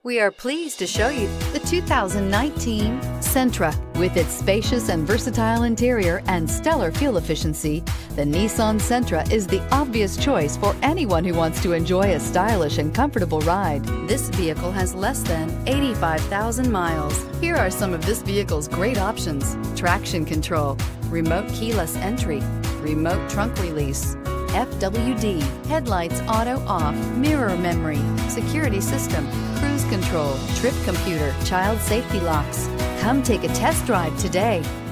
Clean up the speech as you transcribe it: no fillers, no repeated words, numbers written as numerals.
We are pleased to show you the 2019 Sentra. With its spacious and versatile interior and stellar fuel efficiency, the Nissan Sentra is the obvious choice for anyone who wants to enjoy a stylish and comfortable ride. This vehicle has less than 85,000 miles. Here are some of this vehicle's great options: traction control, remote keyless entry, remote trunk release, FWD, headlights auto off, mirror memory, security system, cruise control, trip computer, child safety locks. Come take a test drive today.